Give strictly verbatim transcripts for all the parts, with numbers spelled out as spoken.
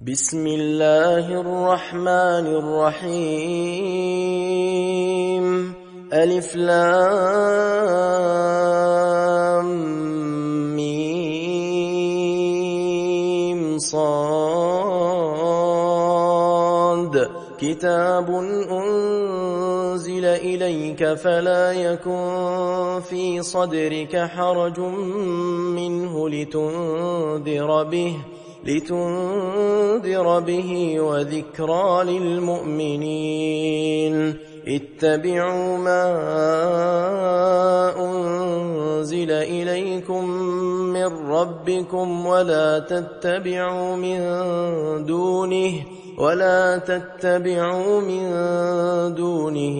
بسم الله الرحمن الرحيم ألف لام ميم صاد كتاب أنزل إليك فلا يكن في صدرك حرج منه لتنذر به لتنذر به وذكرى للمؤمنين اتبعوا ما أنزل إليكم من ربكم ولا تتبعوا من دونه ولا تتبعوا من دونه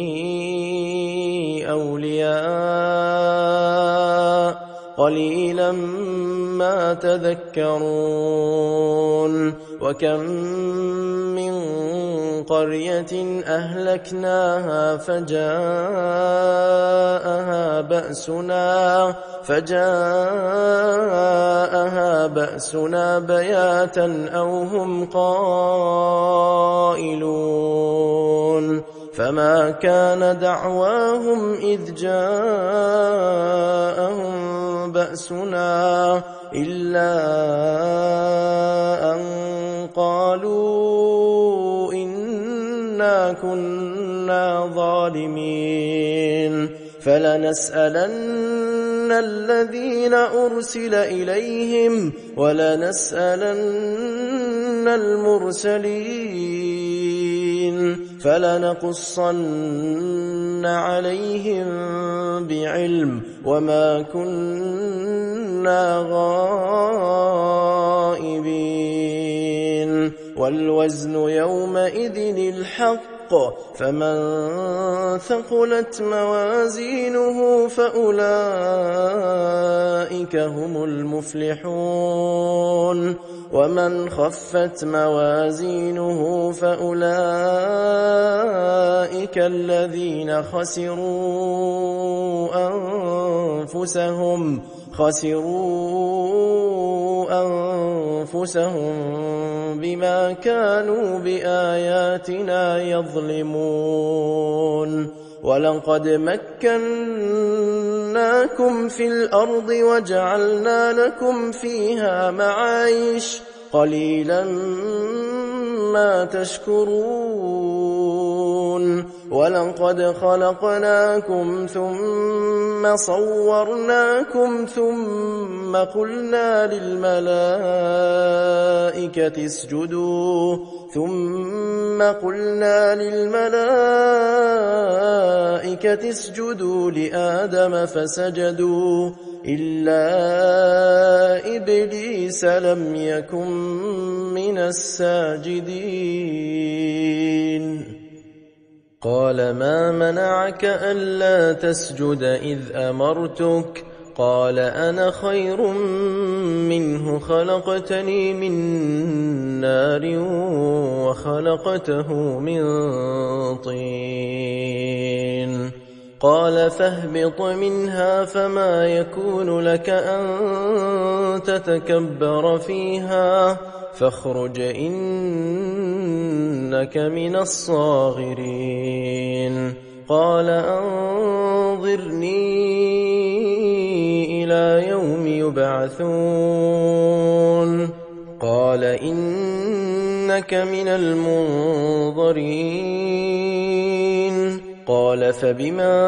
أولياء قليلا ما تذكرون وكم من قرية أهلكناها فجاءها بأسنا فجاءها بأسنا بياتا أو هم قائلون فما كان دعواهم إذ جاءهم بأسنا إلا أن قالوا إنا كنا ظالمين فلنسألن الذين أرسل إليهم ولنسألن المرسلين فلنقصن عليهم بعلم وما كنا غائبين والوزن يومئذ الحق فمن ثقلت موازينه فأولئك هم المفلحون ومن خفت موازينه فأولئك الذين خسروا أنفسهم خسروا أنفسهم بما كانوا بآياتنا يظلمون ولقد مكناكم في الأرض وجعلنا لكم فيها معايش قليلا ما تشكرون ولقد خلقناكم ثم صورناكم ثم قلنا للملائكة اسجدوا ثم قلنا للملائكة اسجدوا لآدم فسجدوا إلا إبليس لم يكن من الساجدين قال ما منعك ألا تسجد إذ أمرتك قال أنا خير منه خلقتني من نار وخلقته من طين قال فاهبط منها فما يكون لك أن تتكبر فيها فاخرج إنك من الصاغرين قال أنظرني إلى يوم يبعثون قال إنك من المنظرين قال فبما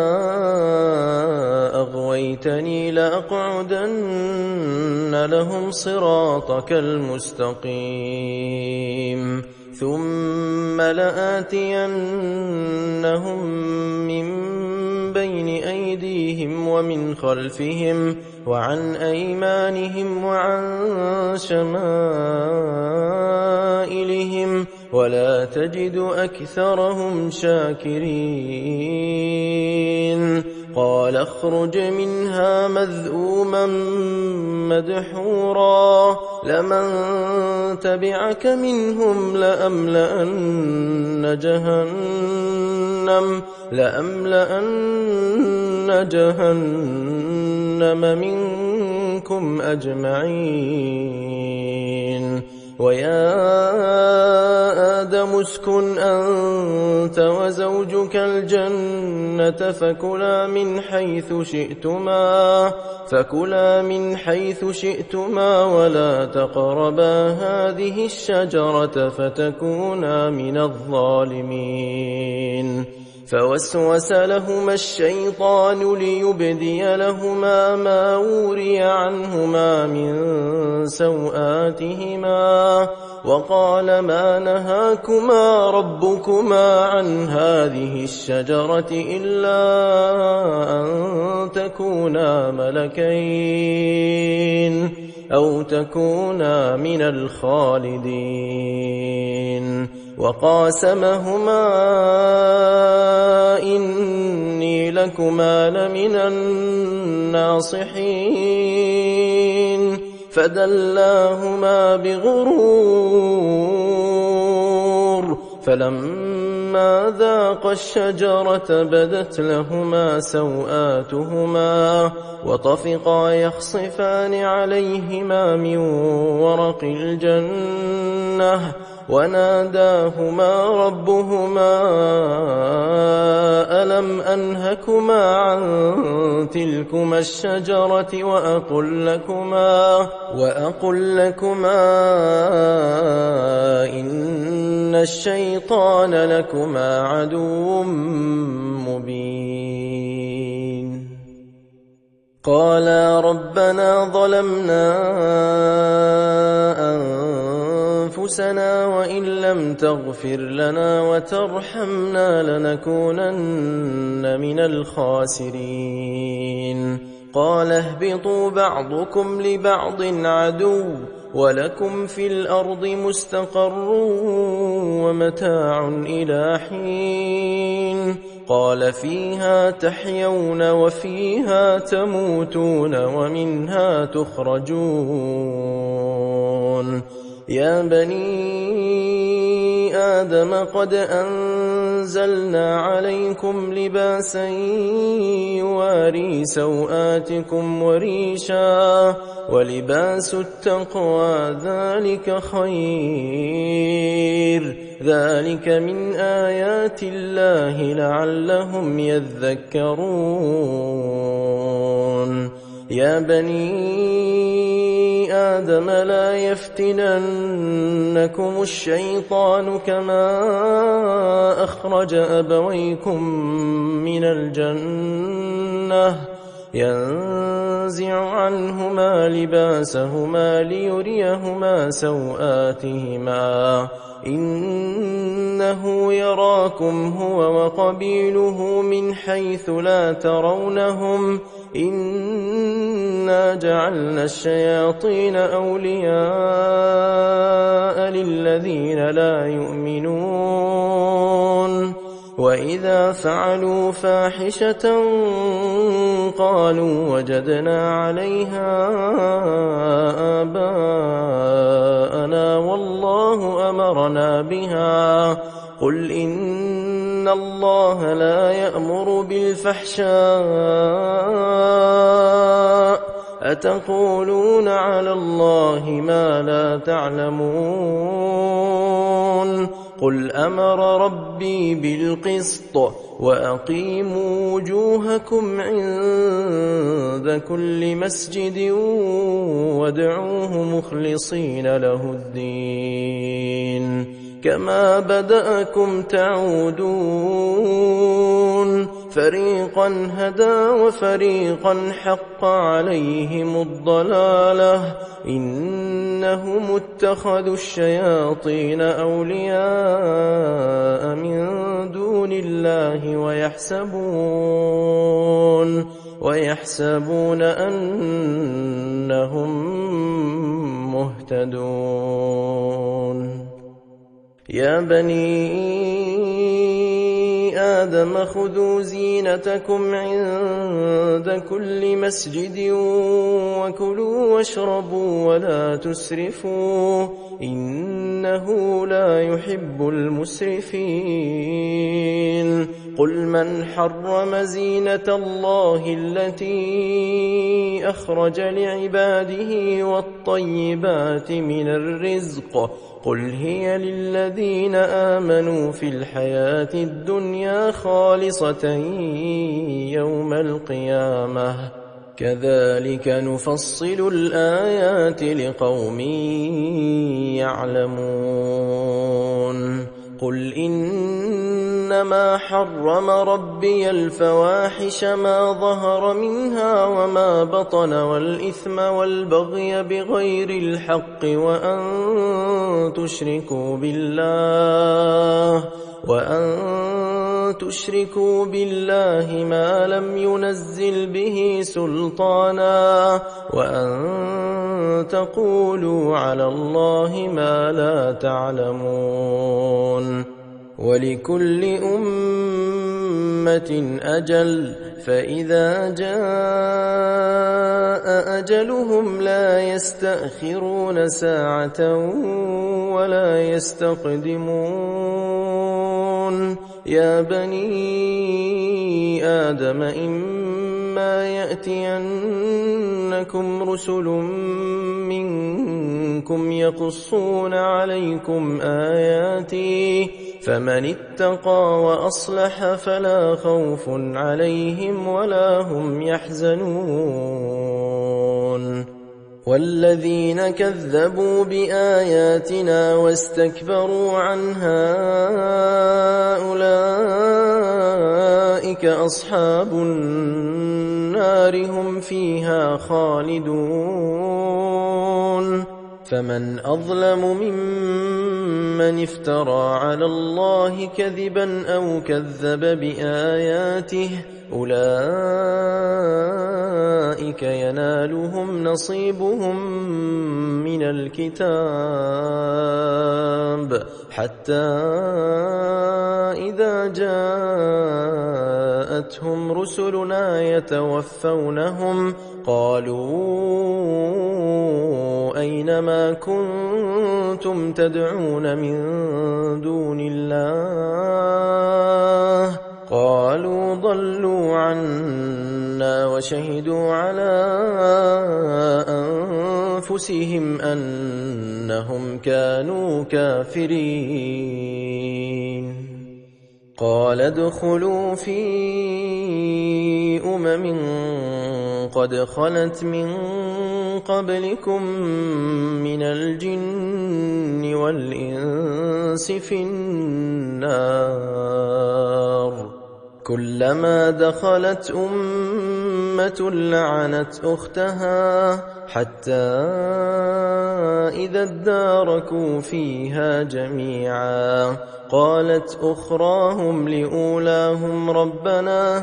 أغويتني لأقعدن لهم صراطك المستقيم ثم لآتينهم من بين أيديهم ومن خلفهم وعن أيمانهم وعن شمائلهم ولا تجد أكثرهم شاكرين قال اخرج منها مذءوما مدحورا لمن تبعك منهم لأملأن جهنم لأملأن جهنم منكم أجمعين ويا آدم اسكن أنت وزوجك الجنة فكلا من حيث شئتما فكلا من حيث شئتما ولا تقربا هذه الشجرة فتكونا من الظالمين. فوسوس لهما الشيطان ليبدي لهما ما وري عنهما من سوآتهما وقال ما نهاكما ربكما عن هذه الشجرة إلا أن تكونا ملكين أو تكونا من الخالدين. وقاسمهما إني لكما لمن الناصحين فدلاهما بغرور فلما ذاقا الشجرة بدت لهما سوآتهما وطفقا يخصفان عليهما من ورق الجنة وناداهما ربهما ألم أنهكما عن تلكما الشجرة وأقل لكما, وأقل لكما إن الشيطان لكما عدو مبين. قالا ربنا ظلمنا أنفسنا وإن لم تغفر لنا وترحمنا لنكونن من الخاسرين. قال اهبطوا بعضكم لبعض عدو ولكم في الأرض مستقر ومتاع إلى حين. قال فيها تحيون وفيها تموتون ومنها تخرجون. يا بني آدم قد أنزلنا عليكم لباسا يواري سوآتكم وريشا ولباس التقوى ذلك خير ذلك من آيات الله لعلهم يذكرون. يا بني آدم لا يفتننكم الشيطان كما أخرج أبويكم من الجنة ينزع عنهما لباسهما ليريهما سوآتهما إنه يراكم هو وقبيله من حيث لا ترونهم إنا جعلنا الشياطين أولياء للذين لا يؤمنون. وإذا فعلوا فاحشة قالوا وجدنا عليها آباءنا والله أمرنا بها قل إن الله لا يأمر بالفحشاء أتقولون على الله ما لا تعلمون. قل أمر ربي بالقسط وأقيموا وجوهكم عند كل مسجد وادعوه مخلصين له الدين كما بدأكم تعودون. فريقا هدى وفريقا حق عليهم الضلالة إنهم اتخذوا الشياطين أولياء من دون الله ويحسبون ويحسبون أنهم مهتدون. يا بني آدم خذوا زينتكم عند كل مسجد وكلوا واشربوا ولا تسرفوا إنه لا يحب المسرفين. قل من حرم زينة الله التي أخرج لعباده والطيبات من الرزق قل هي للذين آمنوا في الحياة الدنيا خالصة يوم القيامة كذلك نفصل الآيات لقوم يعلمون قل إنما حرم ربي الفواحش ما ظهر منها وما بطن والإثم والبغي بغير الحق وأن تشركوا بالله وأن تشركوا بالله ما لم ينزل به سلطانا وأن تقولوا على الله ما لا تعلمون ولكل أمة أجل فإذا جاء أجلهم لا يستأخرون ساعة ولا يستقدمون يا بني آدم إما يأتينكم رسل منكم يقصون عليكم آياتي فمن اتقى وأصلح فلا خوف عليهم ولا هم يحزنون والذين كذبوا بآياتنا واستكبروا عنها أولئك أصحاب النار هم فيها خالدون فمن أظلم ممن افترى على الله كذبا أو كذب بآياته أولئك ينالهم نصيبهم من الكتاب حتى إذا جاءتهم رسلنا يتوفونهم قالوا أينما كنتم تدعون من دون الله قالوا ضلوا عنا وشهدوا على أنفسهم أنهم كانوا كافرين قال ادخلوا في أمم قد خلت من قبلكم من الجن والإنس في النار كلما دخلت أمة لعنت أختها حتى إذا اداركوا فيها جميعا قالت أخراهم لأولاهم ربنا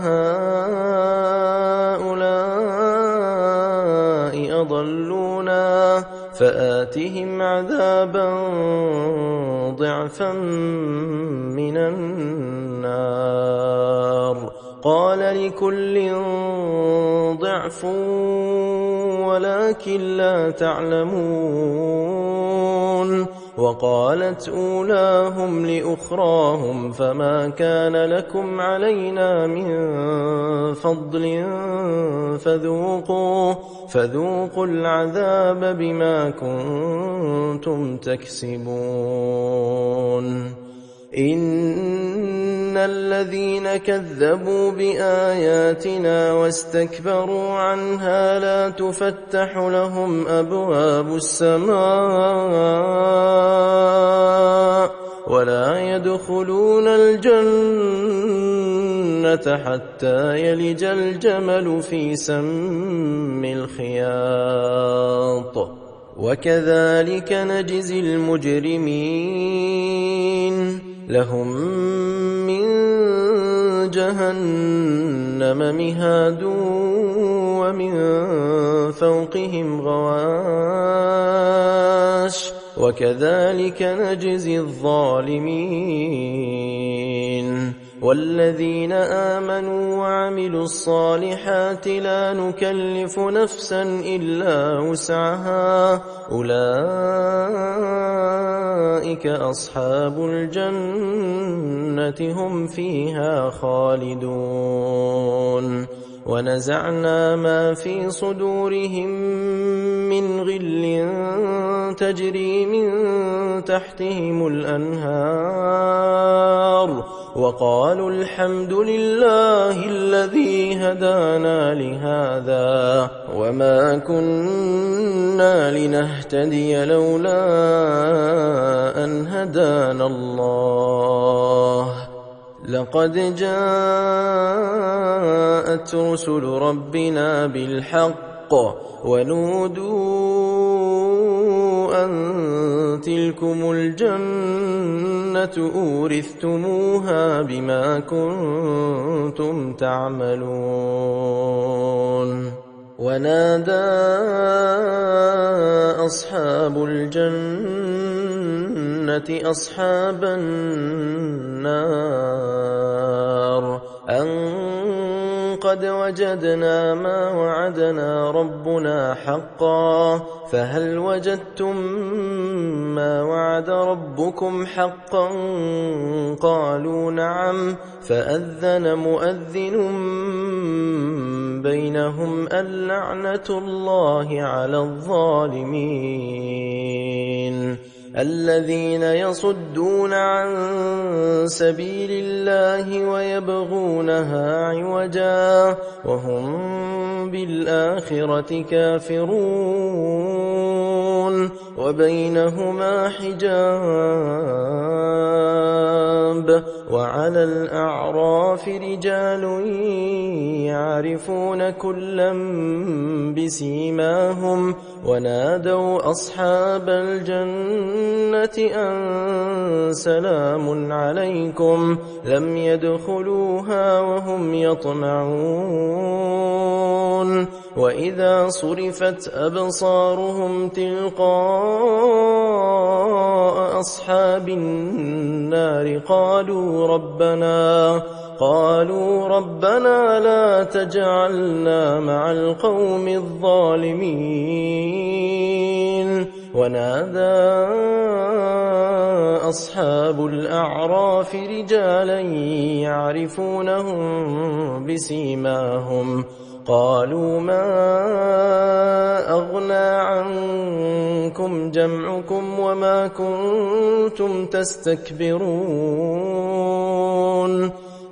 هؤلاء أضلونا فآتهم عذابا ضعفا من النار قال لكل ضعف ولكن لا تعلمون وقالت أولاهم لأخراهم فما كان لكم علينا من فضل فذوقوا فذوقوا العذاب بما كنتم تكسبون إن الذين كذبوا بآياتنا واستكبروا عنها لا تفتح لهم أبواب السماء ولا يدخلون الجنة حتى يلج الجمل في سم الخياط وكذلك نجزي المجرمين لهم من جهنم مهاد ومن فوقهم غواش وكذلك نجزي الظالمين والذين آمنوا وعملوا الصالحات لا نكلف نفسا إلا وسعها أولئك أولئك أصحاب الجنة هم فيها خالدون ونزعنا ما في صدورهم من غل تجري من تحتهم الأنهار وقالوا الحمد لله الذي هدانا لهذا وما كنا لنهتدي لولا أن هدانا الله لقد جاءت رسل ربنا بالحق ونودوا أن تلكم الجنة أورثتموها بما كنتم تعملون ونادى أصحاب الجنة أصحاب النار أن قد وجدنا ما وعدنا ربنا حقا فهل وجدتم ما وعد ربكم حقا قالوا نعم فأذن مؤذن بينهم اللعنة الله على الظالمين الذين يصدون عن سبيل الله ويبغونها عوجا وهم بالآخرة كافرون وبينهما حجاب وعلى الأعراف رجال يعرفون كلا بسيماهم ونادوا أصحاب الجنة أن سلام عليكم لم يدخلوها وهم يطمعون وإذا صرفت أبصارهم تلقاء أصحاب النار قالوا ربنا قالوا ربنا لا تجعلنا مع القوم الظالمين ونادى أصحاب الأعراف رجالا يعرفونهم بسيماهم قالوا ما أغنى عنكم جمعكم وما كنتم تستكبرون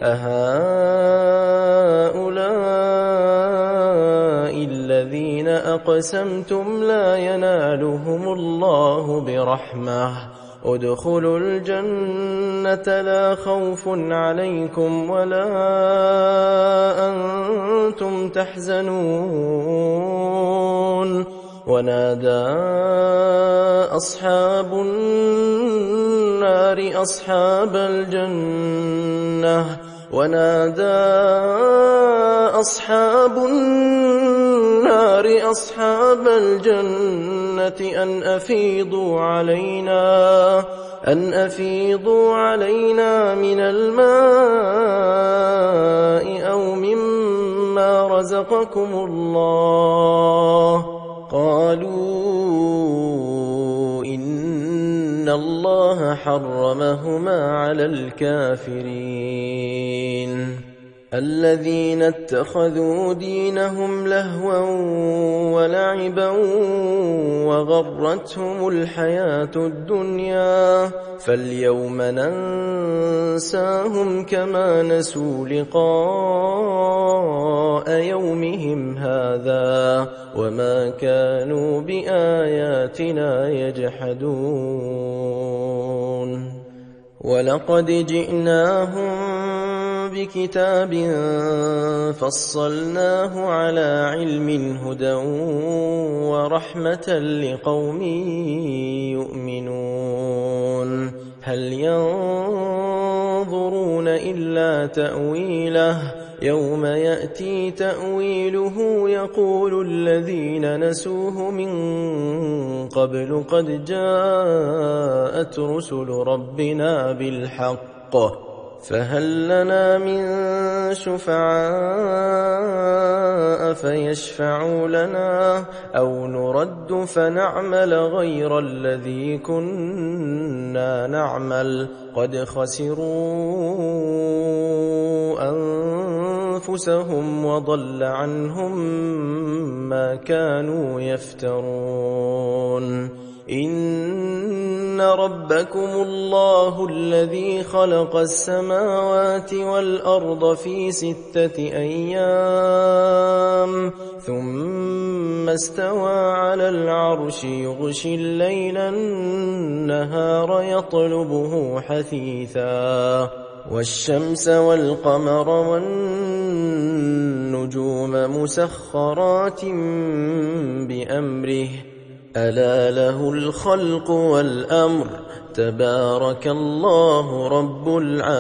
أهؤلاء الذين أقسمتم لا ينالهم الله برحمة ادخلوا الجنة لا خوف عليكم ولا أنتم تحزنون ونادى أصحاب النار أصحاب الجنة ونادى أصحاب النار أصحاب الجنة أن أفيضوا علينا أن أفيضوا علينا من الماء أو مما رزقكم الله قالوا إن الله حرمهما على الكافرين الذين اتخذوا دينهم لهوا ولعبا وغرتهم الحياة الدنيا فاليوم ننساهم كما نسوا لقاء يومهم هذا وما كانوا بآياتنا يجحدون ولقد جئناهم بكتاب فصلناه على علم هدى ورحمة لقوم يؤمنون هل ينظرون إلا تأويله يوم يأتي تأويله يقول الذين نسوه من قبل قد جاءت رسل ربنا بالحق فهل لنا من شفعاء فيشفعوا لنا أو نرد فنعمل غير الذي كنا كنا نعمل قد خسروا أنفسهم وضل عنهم ما كانوا يفترون. إن ربكم الله الذي خلق السماوات والأرض في ستة أيام ثم استوى على العرش يغشي الليل النهار يطلبه حثيثا والشمس والقمر والنجوم مسخرات بأمره ألا له الخلق والأمر تبارك الله رب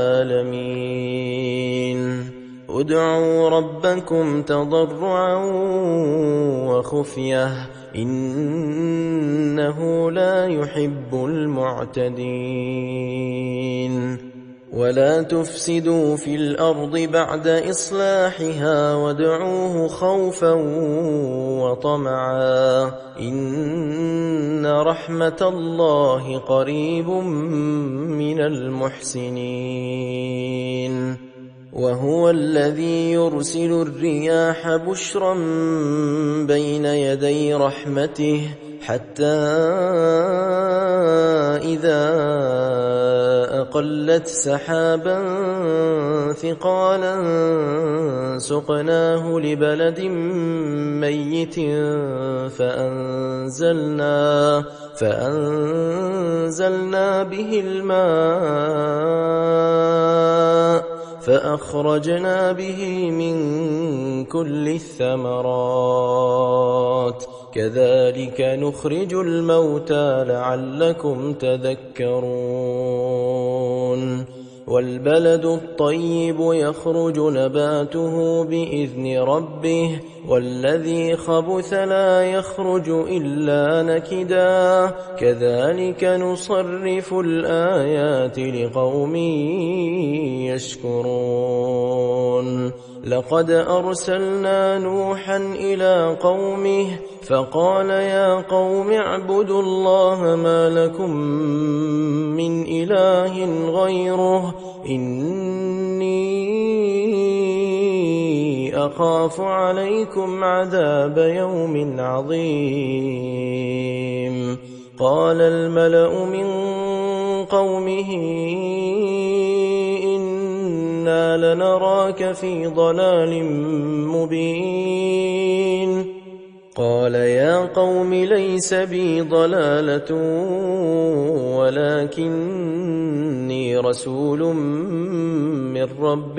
العالمين. ادعوا ربكم تضرعا وخفية إنه لا يحب المعتدين. ولا تفسدوا في الأرض بعد إصلاحها وادعوه خوفا وطمعا إن رحمة الله قريب من المحسنين. وهو الذي يرسل الرياح بشرا بين يدي رحمته حتى إذا أقلت سحابا ثقالا سقناه لبلد ميت فأنزلنا, فأنزلنا به الماء فأخرجنا به من كل الثمرات كذلك نخرج الموتى لعلكم تذكرون. والبلد الطيب يخرج نباته بإذن ربه والذي خبث لا يخرج إلا نكدا كذلك نصرف الآيات لقوم يشكرون. لقد أرسلنا نوحا إلى قومه فقال يا قوم اعبدوا الله ما لكم من إله غيره إني أخاف عليكم عذاب يوم عظيم. قال الملأ من قومه إنا لنراك في ضلال مبين. قال يا قوم ليس بي ضلالة ولكني رسول من رب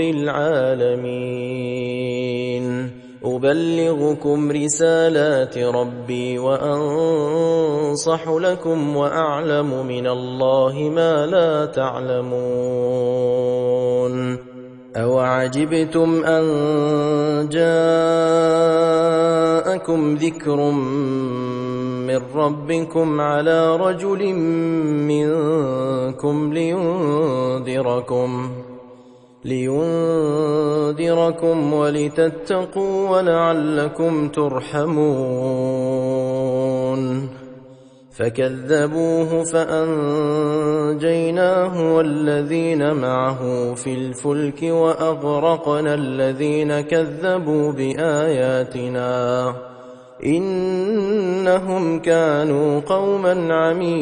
العالمين أبلغكم رسالات ربي وأنصح لكم وأعلم من الله ما لا تعلمون. أوعجبتم أن جاءكم ذكر من ربكم على رجل منكم لينذركم لينذركم ولتتقوا ولعلكم ترحمون. فكذبوه فأنجيناه والذين معه في الفلك وأغرقنا الذين كذبوا بآياتنا إنهم كانوا قوما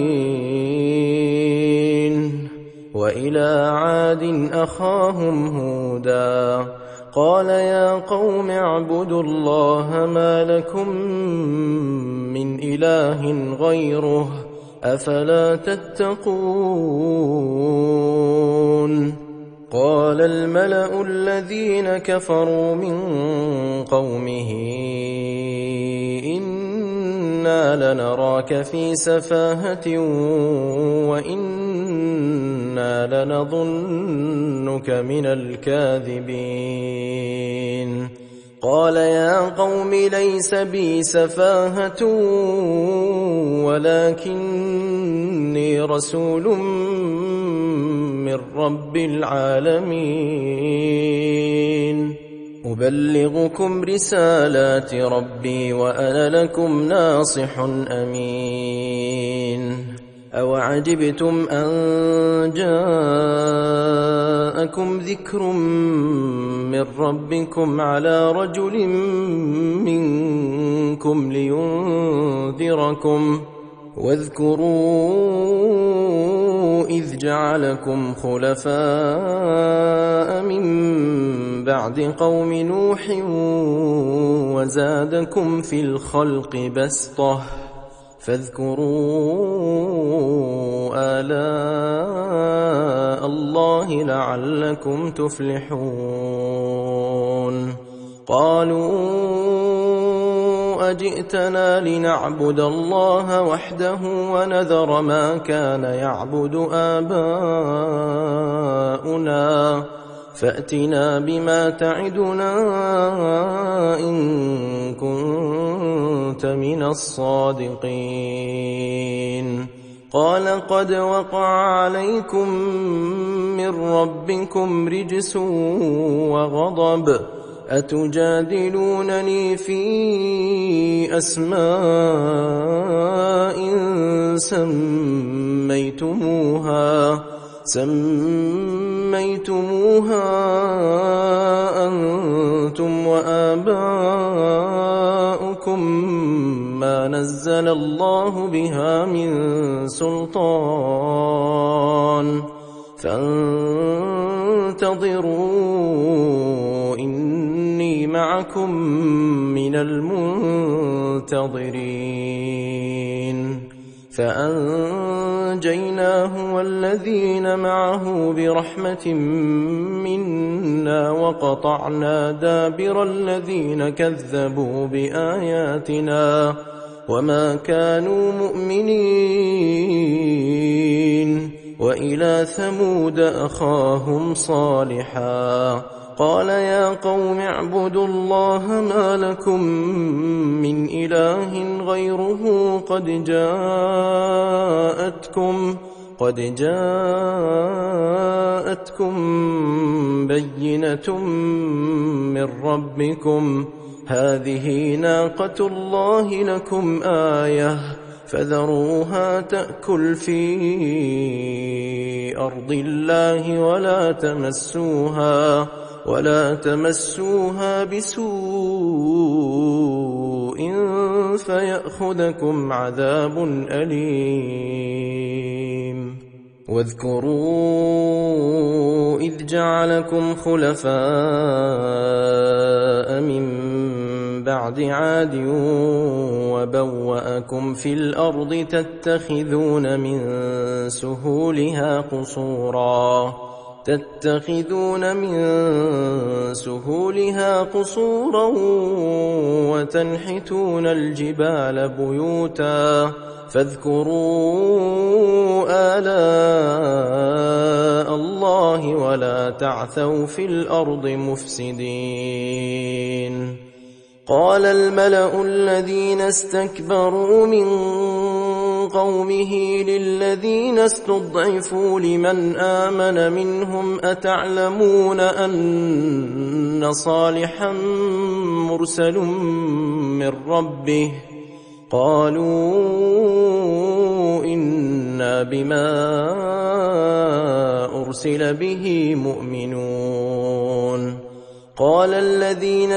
عمين. وإلى عاد أخاهم هودا قال يا قوم اعبدوا الله ما لكم من إله غيره أفلا تتقون. قال الملأ الذين كفروا من قومه إنا لنراك في سفاهة وإنا لنظنك من الكاذبين. قال يا قوم ليس بي سفاهة ولكني رسول من رب العالمين أبلغكم رسالات ربي وأنا لكم ناصح أمين. أوعجبتم أن جاءكم ذكر من ربكم على رجل منكم لينذركم واذكروا إذ جعلكم خلفاء من بعد قوم نوح وزادكم في الخلق بسطة فاذكروا آلاء الله لعلكم تفلحون قالوا أجئتنا لنعبد الله وحده ونذر ما كان يعبد آباؤنا فأتنا بما تعدنا إن كنت من الصادقين قال قد وقع عليكم من ربكم رجس وغضب أتجادلونني في أسماء سميتموها سميتموها أنتم وآباؤكم ما نزل الله بها من سلطان فانتظروا إني معكم من المنتظرين فأنجيناه والذين معه برحمة منا وقطعنا دابر الذين كذبوا بآياتنا وما كانوا مؤمنين وإلى ثمود أخاهم صالحا قال يا قوم اعبدوا الله ما لكم من إله غيره قد جاءتكم قد جاءتكم بينة من ربكم هذه ناقة الله لكم آية فذروها تأكل في أرض الله ولا تمسوها ولا تمسوها بسوء فيأخذكم عذاب أليم واذكروا إذ جعلكم خلفاء من بعد عاد وبوأكم في الأرض تتخذون من سهولها قصورا تتخذون من سهولها قصورا وتنحتون الجبال بيوتا فاذكروا آلاء الله ولا تعثوا في الأرض مفسدين قال الملأ الذين استكبروا من قومه للذين استضعفوا لمن آمن منهم أتعلمون أن صالحا مرسل من ربه قالوا إنا بما أرسل به مؤمنون قال الذين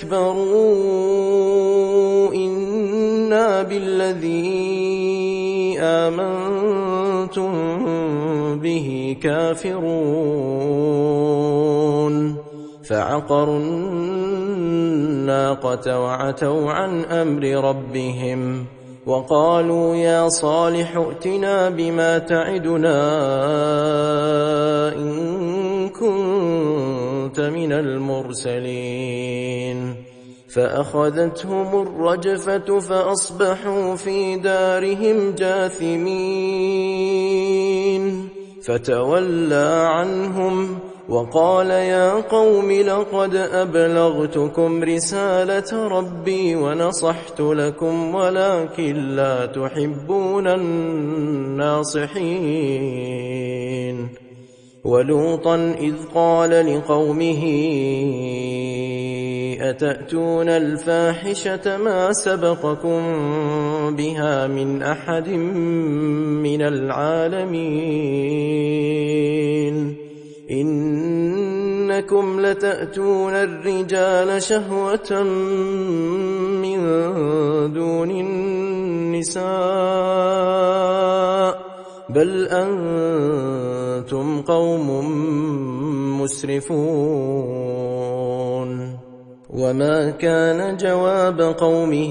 استكبروا إنا بالذي آمنتم به كافرون فعقروا الناقة وعتوا عن أمر ربهم وقالوا يا صالح ائتنا بما تعدنا إن كنت من المرسلين فأخذتهم الرجفة فأصبحوا في دارهم جاثمين فتولى عنهم وقال يا قوم لقد أبلغتكم رسالة ربي ونصحت لكم ولكن لا تحبون الناصحين ولوطا إذ قال لقومه أتأتون الفاحشة ما سبقكم بها من أحد من العالمين إنكم لتأتون الرجال شهوة من دون النساء بل أنتم قوم مسرفون وما كان جواب قومه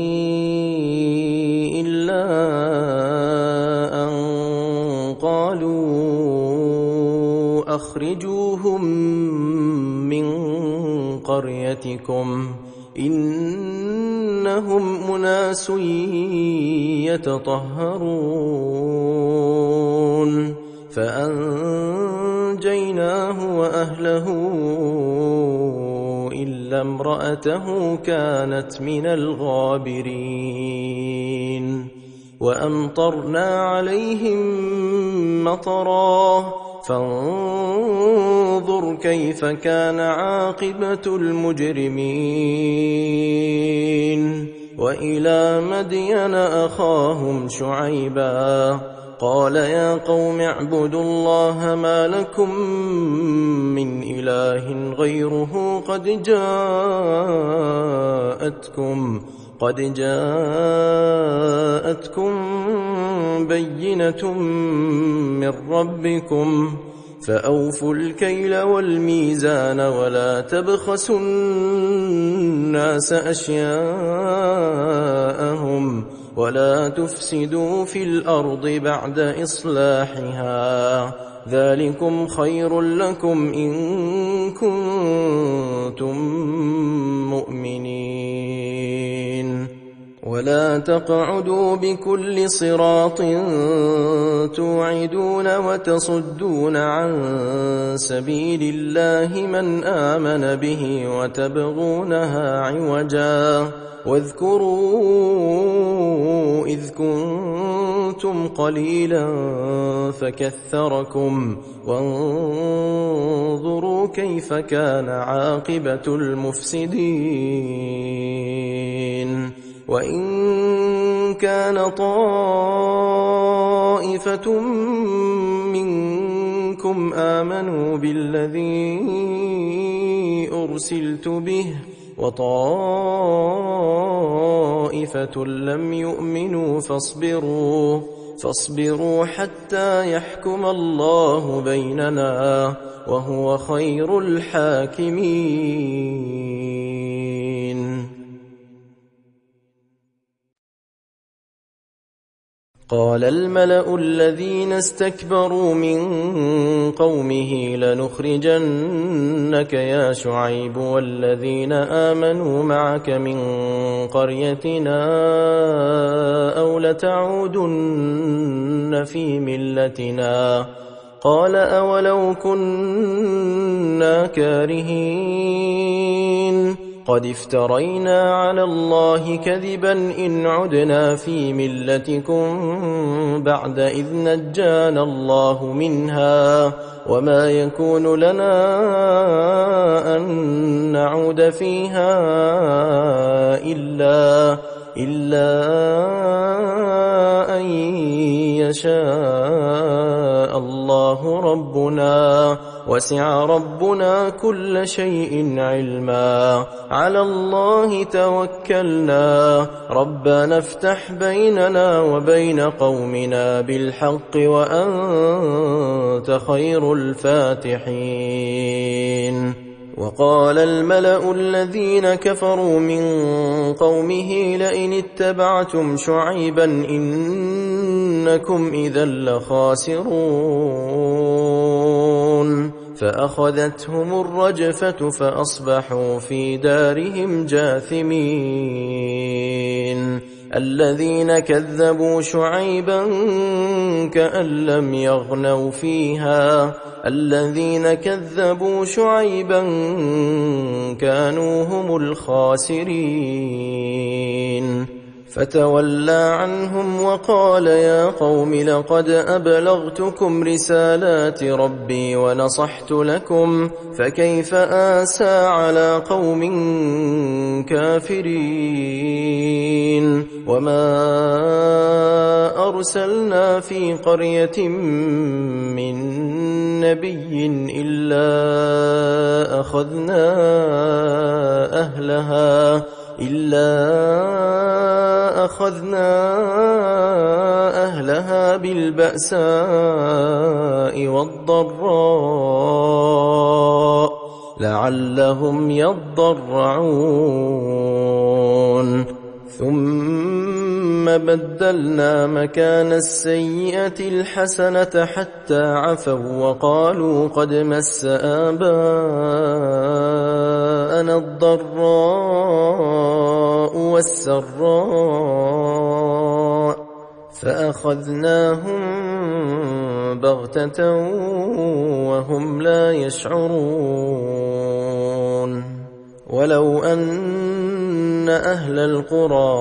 إلا أن قالوا أخرجوهم من قريتكم إنهم أناس يتطهرون فأنجيناه وأهله إلا امرأته كانت من الغابرين وأمطرنا عليهم مطرا فانظر كيف كان عاقبة المجرمين وإلى مدين أخاهم شعيبا قال يا قوم اعبدوا الله ما لكم من إله غيره قد جاءتكم قد جاءتكم بينة من ربكم فأوفوا الكيل والميزان ولا تبخسوا الناس أشياءهم ولا تفسدوا في الأرض بعد إصلاحها ذلكم خير لكم إن كنتم مؤمنين ولا تقعدوا بكل صراط توعدون وتصدون عن سبيل الله من آمن به وتبغونها عوجا واذكروا إذ كنتم قليلا فكثركم وانظروا كيف كان عاقبة المفسدين وإن كان طائفة منكم آمنوا بالذي أرسلت به وطائفة لم يؤمنوا فاصبروا فاصبروا حتى يحكم الله بيننا وهو خير الحاكمين. قال الملأ الذين استكبروا من قومه لنخرجنك يا شعيب والذين آمنوا معك من قريتنا أو لتعودن في ملتنا قال أولو كنا كارهين قد افترينا على الله كذبا إن عدنا في ملتكم بعد إذ نجانا الله منها وما يكون لنا أن نعود فيها إلا إلا أن يشاء الله ربنا وسع ربنا كل شيء علما على الله توكلنا ربنا افتح بيننا وبين قومنا بالحق وأنت خير الفاتحين. وقال الملأ الذين كفروا من قومه لئن اتبعتم شعيبا إنكم إذا لخاسرون فأخذتهم الرجفة فأصبحوا في دارهم جاثمين. الذين كذبوا شعيبا كأن لم يغنوا فيها الذين كذبوا شعيبا كانوا هم الخاسرين. فتولى عنهم وقال يا قوم لقد أبلغتكم رسالات ربي ونصحت لكم فكيف آسى على قوم كافرين وما أرسلنا في قرية من نبي إلا أخذنا أهلها إلا أخذنا أهلها بالبأساء والضراء لعلهم يضرعون ثم بدلنا مكان السيئة الحسنة حتى عفوا وقالوا قد مس آباءنا الضراء والسراء فأخذناهم بغتة وهم لا يشعرون ولو أن أهل القرى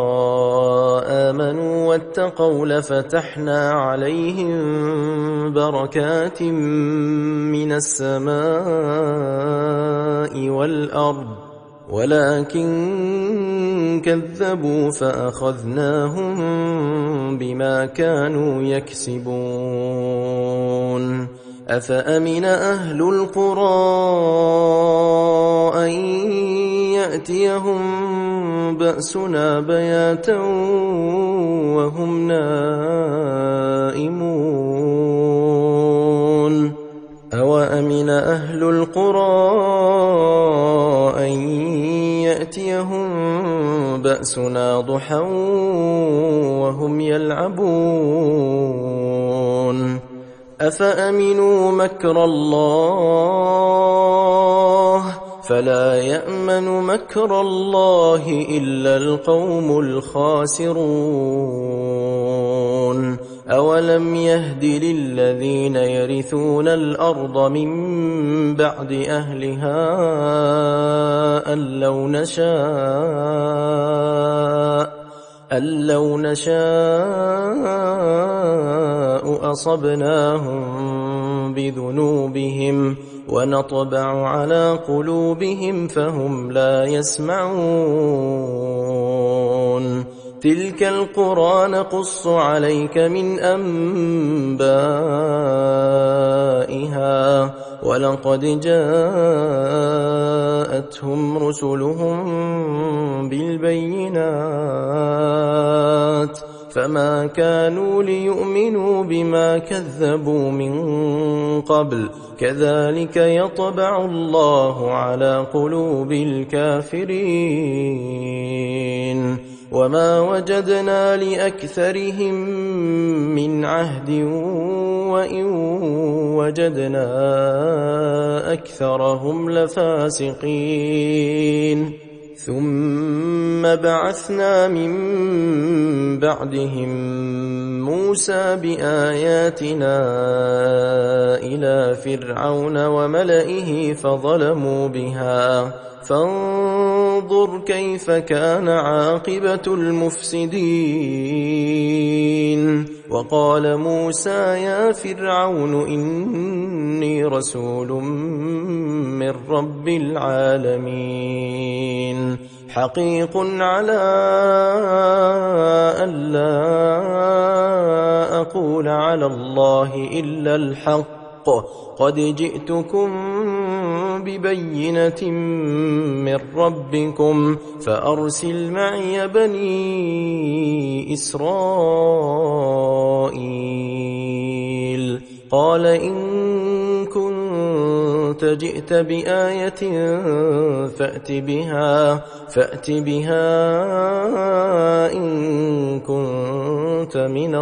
آمنوا واتقوا لفتحنا عليهم بركات من السماء والأرض ولكن كذبوا فأخذناهم بما كانوا يكسبون أفأمن أهل القرى أن يأتيهم بأسنا بياتا وهم نائمون أوأمن أهل القرى أن يأتيهم بأسنا ضحى وهم يلعبون أفأمنوا مكر الله فلا يأمن مكر الله إلا القوم الخاسرون أولم يهد للذين يرثون الأرض من بعد أهلها أن لو نشاء أن لو نشاء أصبناهم بذنوبهم ونطبع على قلوبهم فهم لا يسمعون تلك القرى نقص عليك من أنبائها ولقد جاءتهم رسلهم بالبينات فما كانوا ليؤمنوا بما كذبوا من قبل كذلك يطبع الله على قلوب الكافرين وما وجدنا لأكثرهم من عهد وإن وجدنا أكثرهم لفاسقين ثم بعثنا من بعدهم موسى بآياتنا إلى فرعون وملئه فظلموا بها فانظر كيف كان عاقبة المفسدين وقال موسى يا فرعون إني رسول من رب العالمين حقيق على ألا أقول على الله إلا الحق قد جئتكم ببينة من ربكم فأرسل معي بني إسرائيل قال إن كنت جئت بآية فأت بها فأت بها إن كنت من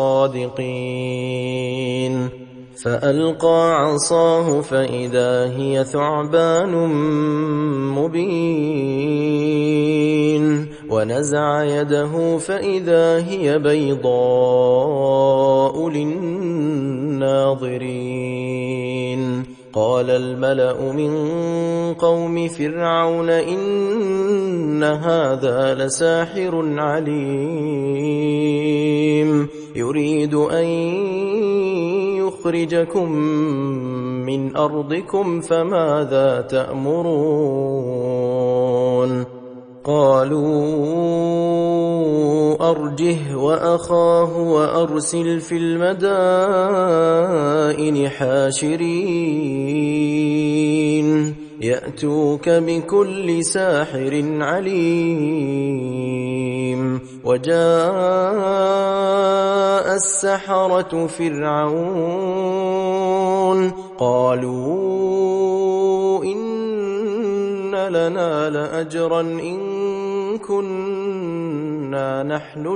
الصادقين فألقى عصاه فإذا هي ثعبان مبين ونزع يده فإذا هي بيضاء للناظرين قال الملأ من قوم فرعون إن هذا لساحر عليم يريد أن يخرجكم من أرضكم فماذا تأمرون قالوا أرجه وأخاه وأرسل في المدائن حاشرين يأتوك بكل ساحر عليم وجاء السحرة فرعون قالوا إن لنا لأجرا إن كنا نحن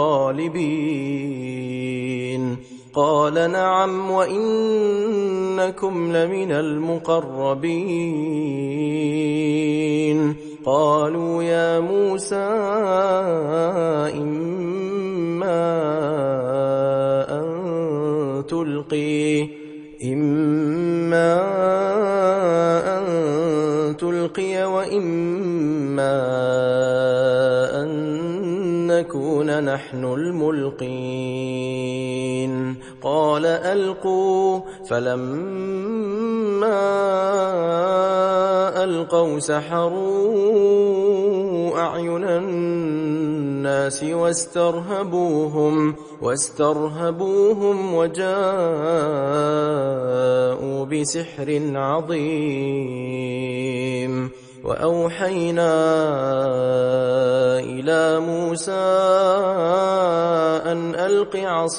الغالبين قال نعم وإنكم لمن المقربين قالوا يا موسى إما أن تلقي إما أن تلقي وإما أن نكون نحن الملقين قال ألقوا فلما ألقوا سحروا أعين الناس واسترهبوهم واسترهبوهم وجاءوا بسحر عظيم وأوحينا إلى موسى أن ألق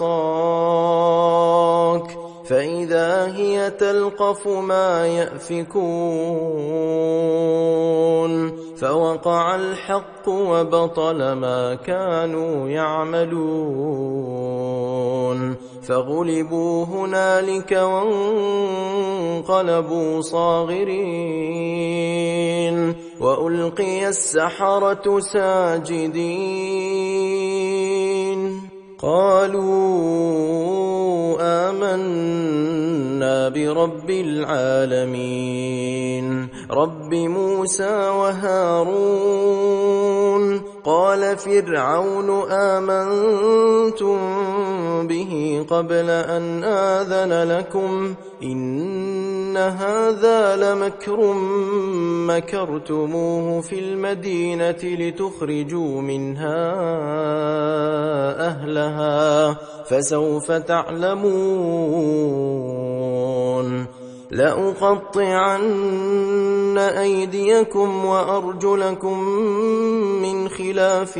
عصاك فإذا هي تلقف ما يأفكون فوقع الحق وبطل ما كانوا يعملون فغلبوا هنالك وانقلبوا صاغرين وألقي السحرة ساجدين قالوا آمنا برب العالمين رب موسى وهارون قال فرعون آمنتم به قبل أن آذن لكم إن هذا لمكر مكرتموه في المدينة لتخرجوا منها أهلها فسوف تعلمون لأقطعن أيديكم وأرجلكم من خلاف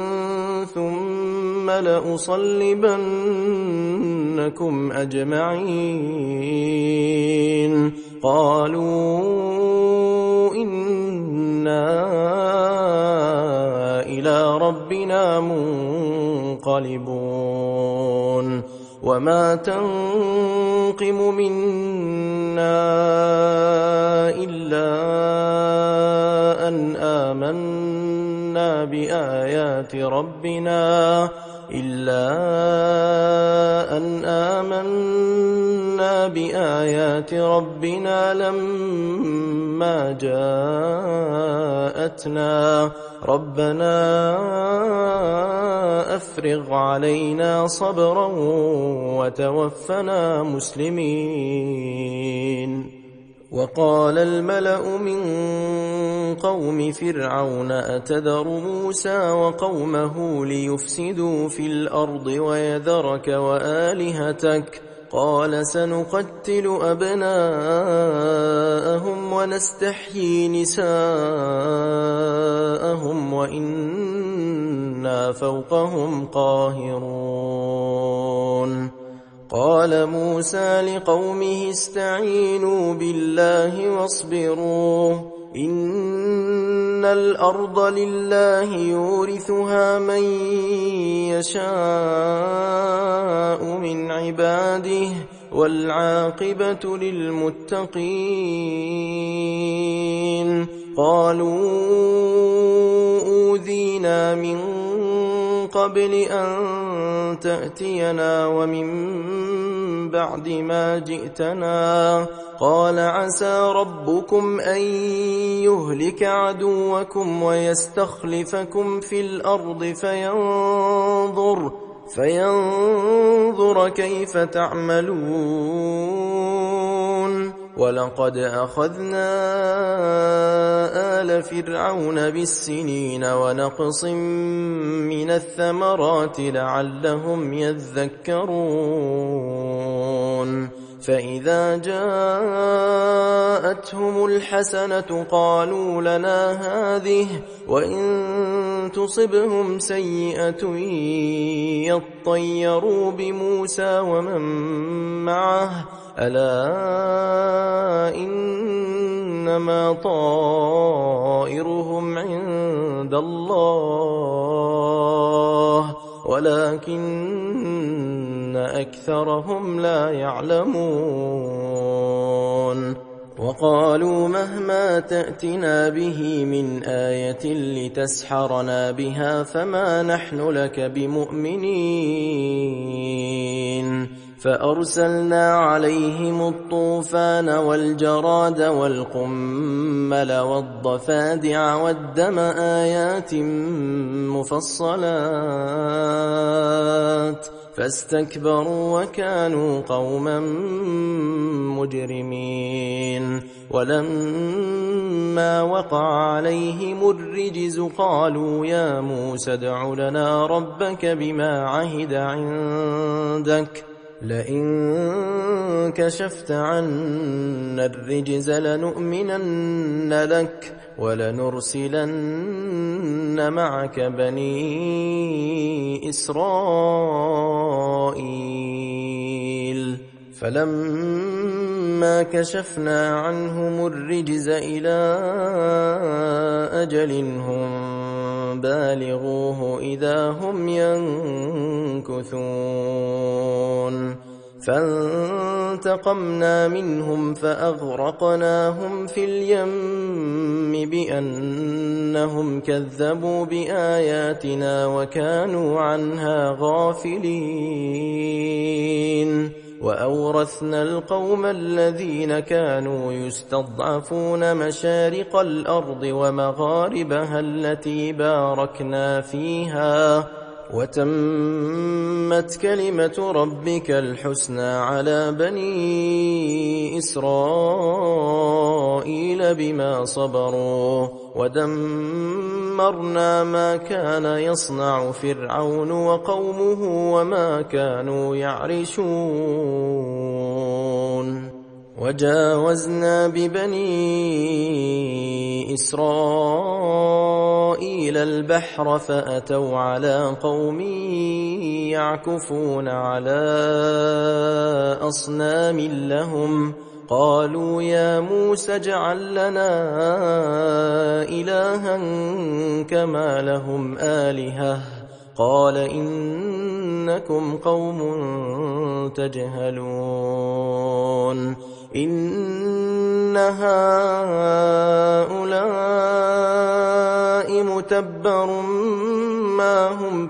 ثم لأصلبنكم أجمعين قالوا إنا إلى ربنا منقلبون وما تنقم منا إلا أن آمنا بآيات ربنا إلا أن آمنا بآيات ربنا لما جاءتنا ربنا أفرغ علينا صبرا وتوفنا مسلمين وقال الملأ من قوم فرعون أتذر موسى وقومه ليفسدوا في الأرض ويذرك وآلهتك قال سنقتل أبناءهم ونستحيي نساءهم وإنا فوقهم قاهرون قال موسى لقومه استعينوا بالله واصبروا إن الأرض لله يورثها من يشاء من عباده والعاقبة للمتقين قالوا أوذينا من قبل أن تأتينا ومن بعد ما جئتنا. قال عسى ربكم أن يهلك عدوكم ويستخلفكم في الأرض فينظر, فينظر كيف تعملون. ولقد أخذنا آل فرعون بالسنين ونقص من الثمرات لعلهم يذكرون. فإذا جاءتهم الحسنة قالوا لنا هذه وإن تصبهم سيئة يطيروا بموسى ومن معه ألا إنما طائرهم عند الله ولكن أكثرهم لا يعلمون. وقالوا مهما تأتنا به من آية لتسحرنا بها فما نحن لك بمؤمنين. فأرسلنا عليهم الطوفان والجراد والقمل والضفادع والدم آيات مفصلات فاستكبروا وكانوا قوما مجرمين. ولما وقع عليهم الرجز قالوا يا موسى ادع لنا ربك بما عهد عندك لئن كشفت عنا الرجز لنؤمنن لك ولنرسلن معك بني إسرائيل. فلما كشفنا عنهم الرجز إلى أجل هم بالغوه إذا هم ينكثون. فانتقمنا منهم فأغرقناهم في اليم بأنهم كذبوا بآياتنا وكانوا عنها غافلين. وأورثنا القوم الذين كانوا يستضعفون مشارق الأرض ومغاربها التي باركنا فيها وتمت كلمة ربك الحسنى على بني إسرائيل بما صبروا ودمرنا ما كان يصنع فرعون وقومه وما كانوا يعرشون. وجاوزنا ببني إسرائيل البحر فأتوا على قوم يعكفون على أصنام لهم قالوا يا موسى اجعل لنا إلها كما لهم آلهة قال إنكم قوم تجهلون. إن هؤلاء متبر ما هم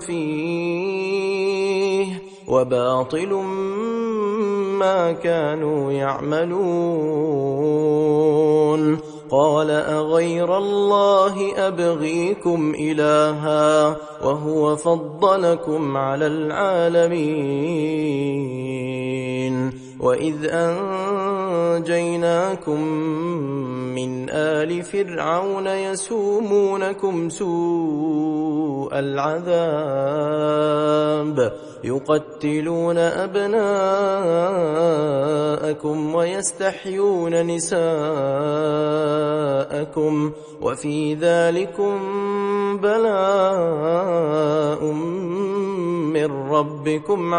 فيه وباطل ما كانوا يعملون. قال أغير الله أبغيكم إلها وهو فضلكم على العالمين. وإذ أنجيناكم من آل فرعون يسومونكم سوء العذاب يقتلون أبناءكم ويستحيون نساءكم وفي ذلكم بلاء من ربكم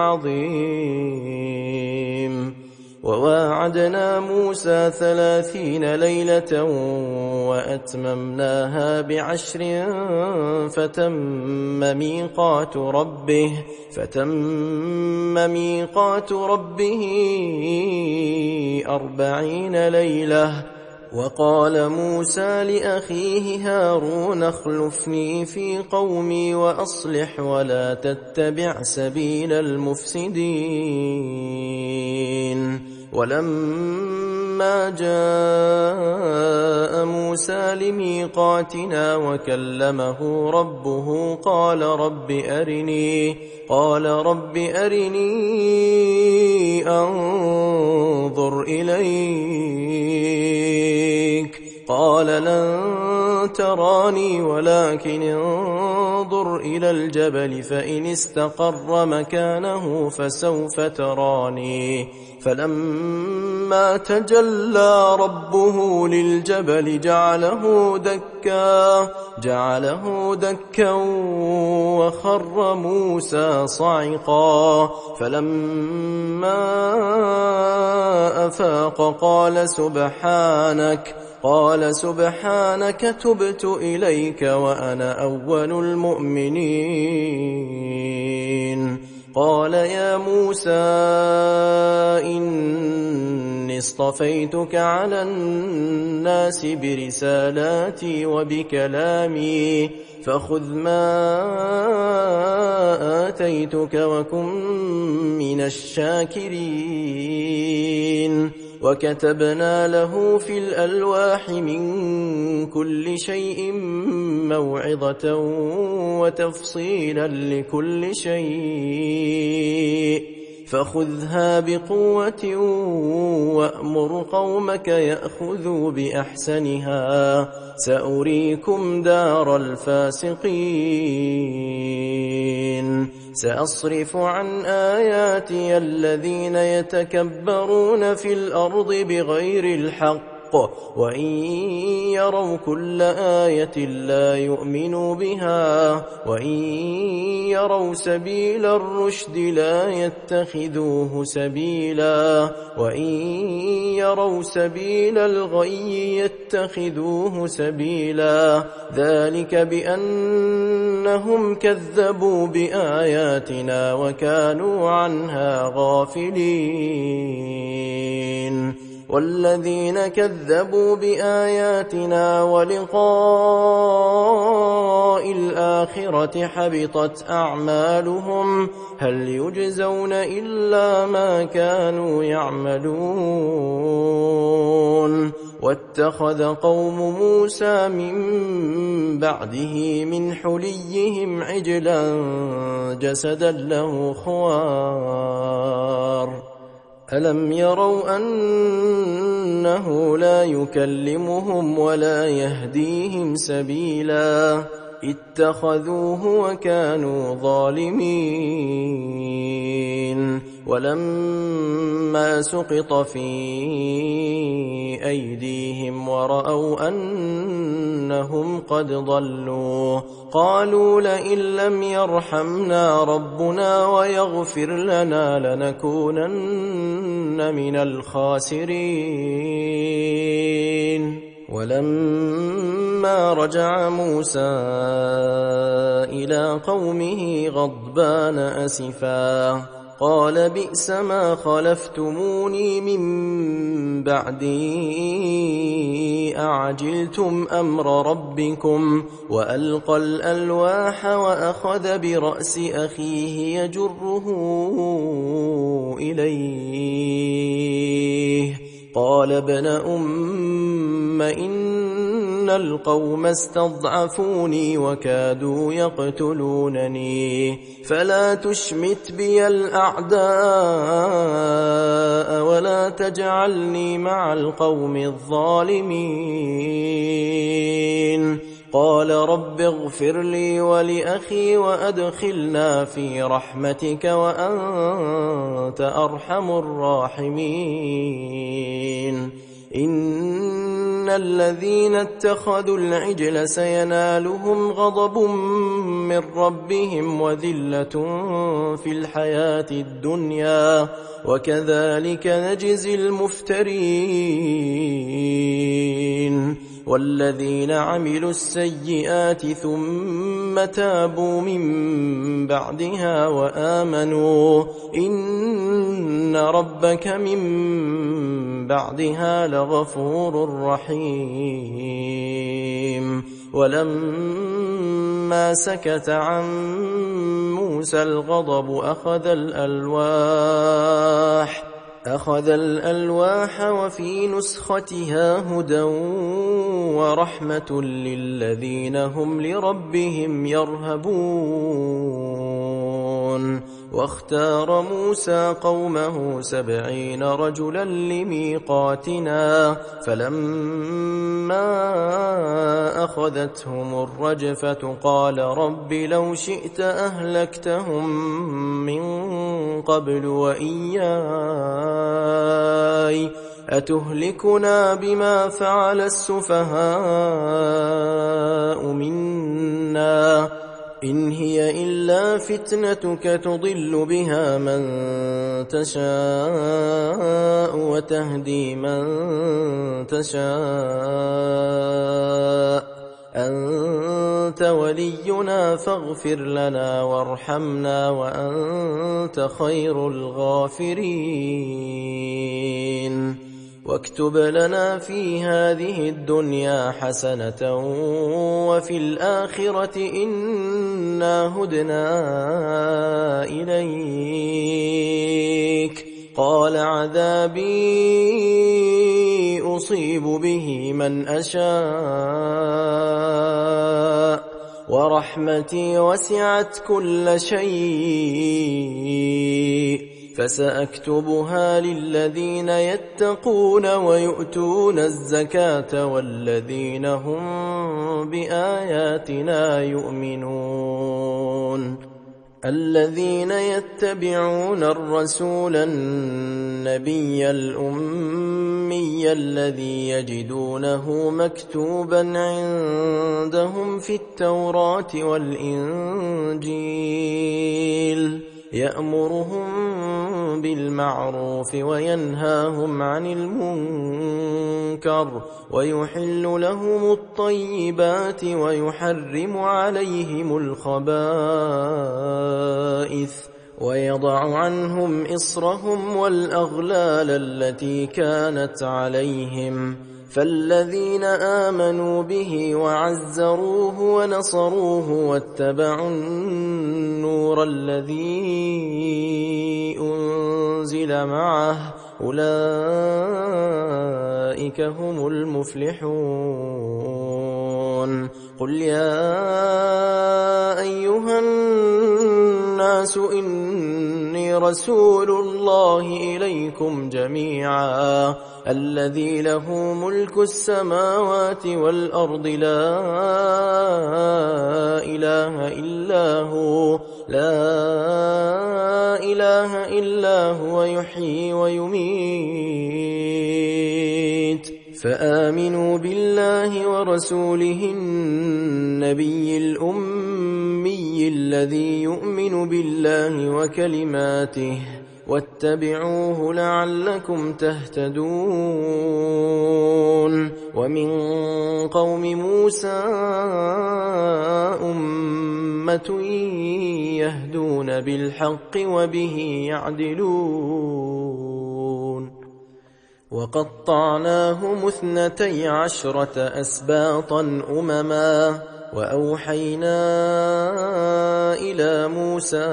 عظيم. وواعدنا موسى ثلاثين ليلة وأتممناها بعشر فتم ميقات ربه فتم ميقات ربه أربعين ليلة وقال موسى لأخيه هارون اخلفني في قومي وأصلح ولا تتبع سبيل المفسدين ولما جاء موسى لميقاتنا وكلمه ربه قال رب أرني قال رب أرني أنظر إليك قال لن تراني ولكن انظر إلى الجبل فإن استقر مكانه فسوف تراني فلما تجلى ربه للجبل جعله دكا جعله دكا وخر موسى صعقا فلما أفاق قال سبحانك قال سبحانك تبت إليك وأنا أول المؤمنين قال يا موسى إني اصطفيتك على الناس برسالاتي وبكلامي فخذ ما آتيتك وكن من الشاكرين وكتبنا له في الألواح من كل شيء موعظة وتفصيلا لكل شيء فخذها بقوة وأمر قومك يأخذوا بأحسنها سأريكم دار الفاسقين سأصرف عن آياتي الذين يتكبرون في الأرض بغير الحق وإن يروا كل آية لا يؤمنوا بها وإن يروا سبيل الرشد لا يتخذوه سبيلا وإن يروا سبيل الغي يتخذوه سبيلا ذلك بأنهم كذبوا بآياتنا وكانوا عنها غافلين والذين كذبوا بآياتنا ولقاء الآخرة حبطت أعمالهم هل يجزون إلا ما كانوا يعملون واتخذ قوم موسى من بعده من حليهم عجلا جسدا له خوار ألم يروا أنه لا يكلمهم ولا يهديهم سبيلا اتخذوه وكانوا ظالمين ولما سقط في أيديهم ورأوا أنهم قد ضلوا قالوا لئن لم يرحمنا ربنا ويغفر لنا لنكونن من الخاسرين ولما رجع موسى إلى قومه غضبان أسفا قال بئس ما خلفتموني من بعدي أعجلتم أمر ربكم وألقى الألواح وأخذ برأس أخيه يجره إليه قال ابن أم إن القوم استضعفوني وكادوا يقتلونني فلا تشمت بي الأعداء ولا تجعلني مع القوم الظالمين قال رب اغفر لي ولأخي وأدخلنا في رحمتك وأنت أرحم الراحمين إن الذين اتخذوا العجل سينالهم غضب من ربهم وذلة في الحياة الدنيا وكذلك نجزي المفترين والذين عملوا السيئات ثم تابوا من بعدها وآمنوا إن ربك من بعدها لغفور رحيم. ولما سكت عن موسى الغضب أخذ الألواح أخذ الألواح وفي نسختها هدى ورحمة للذين هم لربهم يرهبون. واختار موسى قومه سبعين رجلا لميقاتنا فلما أخذتهم الرجفة قال رب لو شئت أهلكتهم من قبل وإياي أتهلكنا بما فعل السفهاء منا إن هي إلا فتنتك تضل بها من تشاء وتهدي من تشاء أنت ولينا فاغفر لنا وارحمنا وأنت خير الغافرين. واكتب لنا في هذه الدنيا حسنة وفي الآخرة إنا هدنا إليك. قال عذابي أصيب به من أشاء ورحمتي وسعت كل شيء فسأكتبها للذين يتقون ويؤتون الزكاة والذين هم بآياتنا يؤمنون. الذين يتبعون الرسول النبي الأمي الذي يجدونه مكتوبا عندهم في التوراة والإنجيل يأمرهم بالمعروف وينهاهم عن المنكر ويحل لهم الطيبات ويحرم عليهم الخبائث ويضع عنهم إصرهم والأغلال التي كانت عليهم. فالذين آمنوا به وعزروه ونصروه واتبعوا النور الذي أنزل معه أولئك هم المفلحون. قل يا أيها الناس إني رسول الله إليكم جميعا الذي له ملك السماوات والأرض لا إله إلا هو لا إله إلا هو يحيي ويميت. فآمنوا بالله ورسوله النبي الأمي الذي يؤمن بالله وكلماته واتبعوه لعلكم تهتدون. ومن قوم موسى أمة يهدون بالحق وبه يعدلون. وقطعناهم اثنتي عشرة أسباطا أمما وأوحينا إلى موسى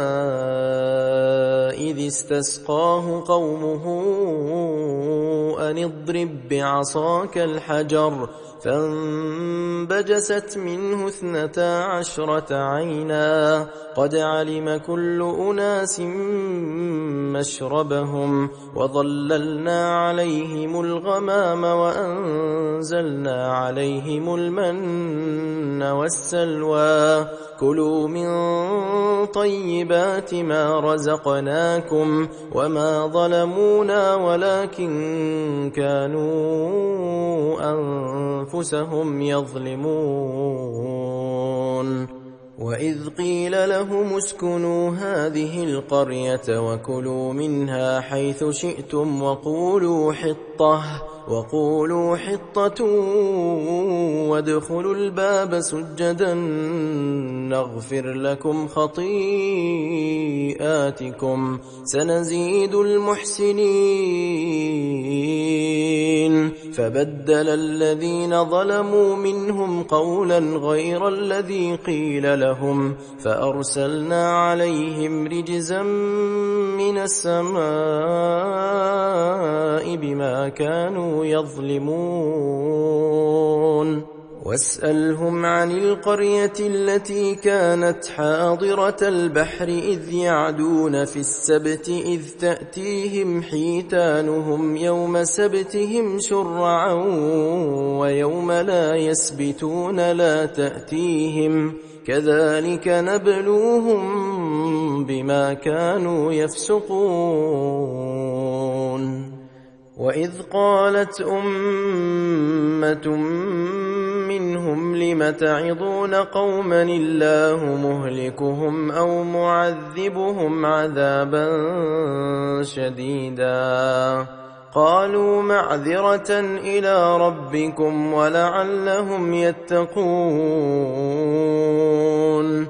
إذ استسقاه قومه أن اضرب بعصاك الحجر فانبجست منه اثنتا عشرة عينا قد علم كل أناس مشربهم وظللنا عليهم الغمام وأنزلنا عليهم المن والسلوى كلوا من طيبات ما رزقناكم وما ظلمونا ولكن كانوا أنفسهم يظلمون. وإذ قيل لهم اسكنوا هذه القرية وكلوا منها حيث شئتم وقولوا حطة وقولوا حطة وادخلوا الباب سجدا نغفر لكم خطيئاتكم سنزيد المحسنين. فبدل الذين ظلموا منهم قولا غير الذي قيل لهم فأرسلنا عليهم رجزا من السماء بما كانوا يظلمون. واسألهم عن القرية التي كانت حاضرة البحر إذ يعدون في السبت إذ تأتيهم حيتانهم يوم سبتهم شرعا ويوم لا يسبتون لا تأتيهم كذلك نبلوهم بما كانوا يفسقون. وإذ قالت أمة منهم لم تعظون قوما الله مهلكهم أو معذبهم عذابا شديدا قالوا معذرة إلى ربكم ولعلهم يتقون.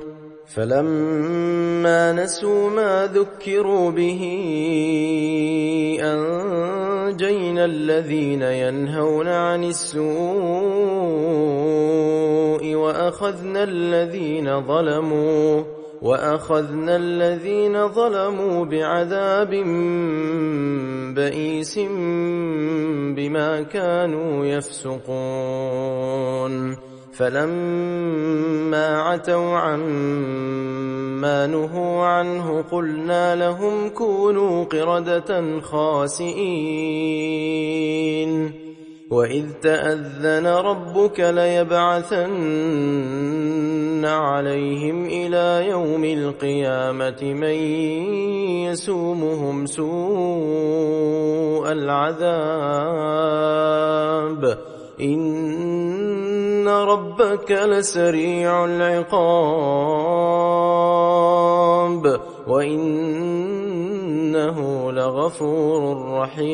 فلما نسوا ما ذكروا به أنجينا الذين ينهون عن السوء وأخذنا الذين ظلموا وأخذنا الذين ظلموا بعذاب بئيس بما كانوا يفسقون. فلما عتوا عما نهوا عنه قلنا لهم كونوا قردة خاسئين. وإذ تأذن ربك ليبعثن عليهم إلى يوم القيامة من يسومهم سوء العذاب إن ربك لسريع العقاب وإنه لغفور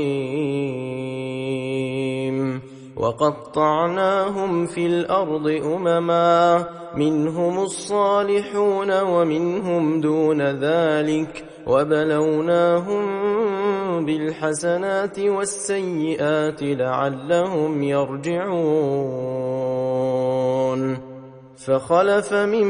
رحيم. وقطعناهم في الأرض أمما منهم الصالحون ومنهم دون ذلك وبلوناهم بالحسنات والسيئات لعلهم يرجعون. فخلف من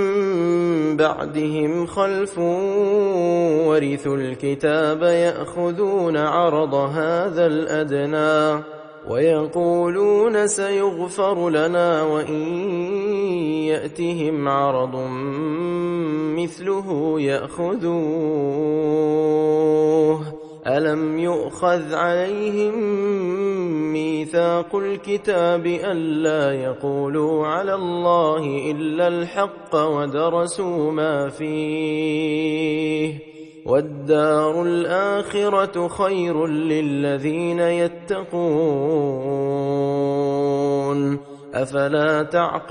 بعدهم خلف ورثوا الكتاب يأخذون عرض هذا الأدنى ويقولون سيغفر لنا وإن يأتهم عرض مثله يأخذوه. ألم يؤخذ عليهم ميثاق الكتاب ألا يقولوا على الله إلا الحق ودرسوا ما فيه والدار الآخرة خير للذين يتقون أفلا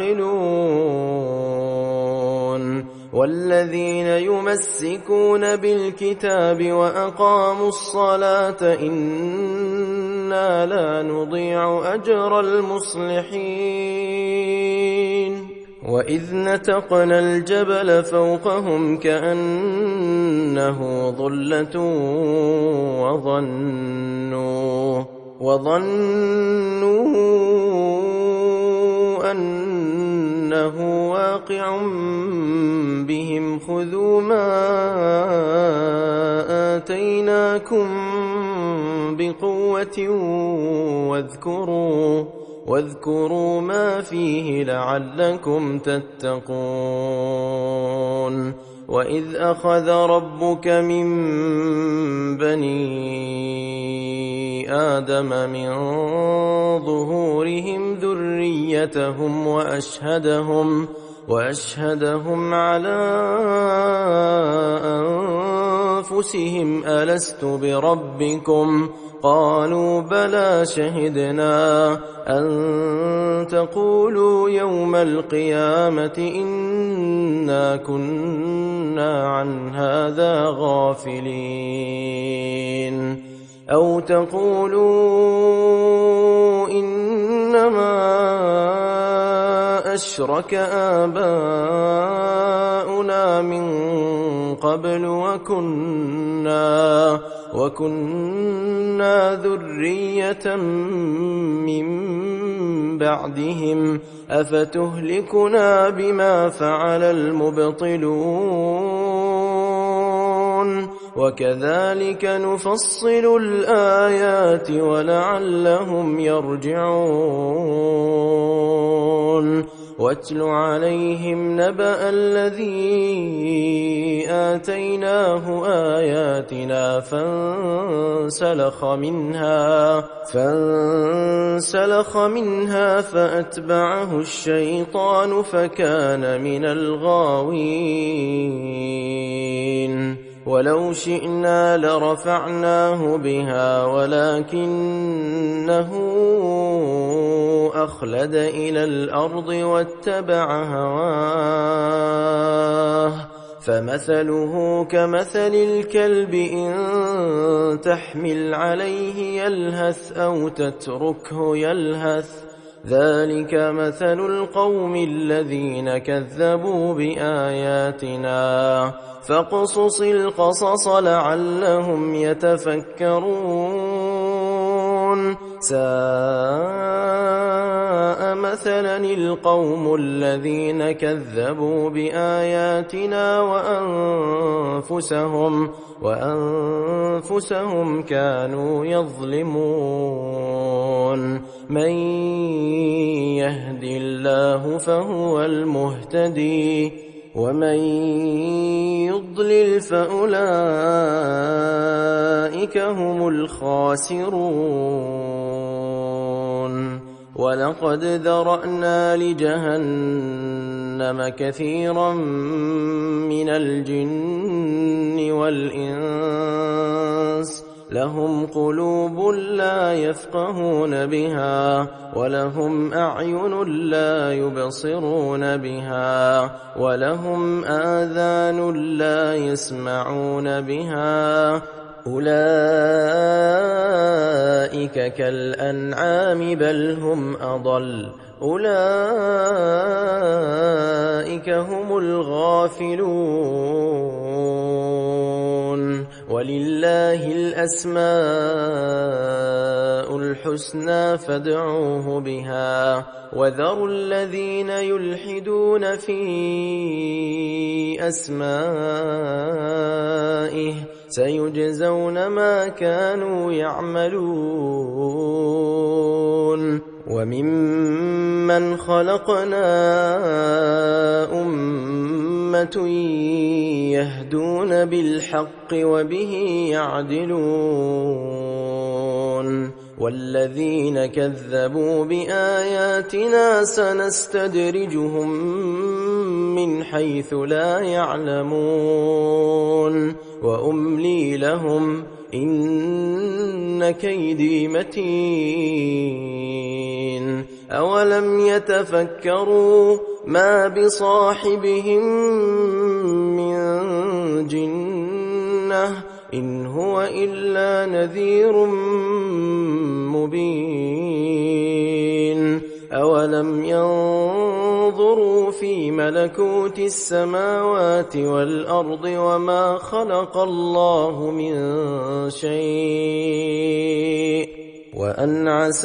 تعقلون. والذين يمسكون بالكتاب وأقاموا الصلاة إنا لا نضيع أجر المصلحين. وإذ نتقنا الجبل فوقهم كأنه ظلة وظنوا وظنوا أنه واقع بهم خذوا ما آتيناكم بقوة واذكروا واذكروا ما فيه لعلكم تتقون. وإذ أخذ ربك من بني آدم من ظهورهم ذريتهم وأشهدهم وأشهدهم على أنفسهم ألست بربكم قالوا بلى شهدنا أن تقولوا يوم القيامة إنا كنا عن هذا غافلين أو تقولوا أشرك آباؤنا من قبل وكنا, وكنا ذرية من بعدهم أفتهلكنا بما فعل المبطلون وكذلك نفصل الآيات ولعلهم يرجعون واتل عليهم نبأ الذي آتيناه آياتنا فانسلخ منها فانسلخ منها فأتبعه الشيطان فكان من الغاوين ولو شئنا لرفعناه بها ولكنه أخلد إلى الأرض واتبع هواه فمثله كمثل الكلب إن تحمل عليه يلهث أو تتركه يلهث ذلك مثل القوم الذين كذبوا بآياتنا فاقصص القصص لعلهم يتفكرون ساء مثلا القوم الذين كذبوا بآياتنا وأنفسهم وأنفسهم كانوا يظلمون من يهد الله فهو المهتدي ومن يضلل فأولئك هم الخاسرون ولقد ذرأنا لجهنم كثيرا من الجن والإنس لهم قلوب لا يفقهون بها ولهم أعين لا يبصرون بها ولهم آذان لا يسمعون بها أولئك كالأنعام بل هم أضل أولئك هم الغافلون ولله الأسماء الحسنى فادعوه بها وذروا الذين يلحدون في أسمائه سيجزون ما كانوا يعملون وممن خلقنا أمة يهدون بالحق وبه يعدلون والذين كذبوا بآياتنا سنستدرجهم من حيث لا يعلمون وأملي لهم إن كيدي متين أولم يتفكروا ما بصاحبهم من جنة إن هو إلا نذير مبين أولم ينظروا في ملكوت السماوات والأرض وما خلق الله من شيء وأن عسى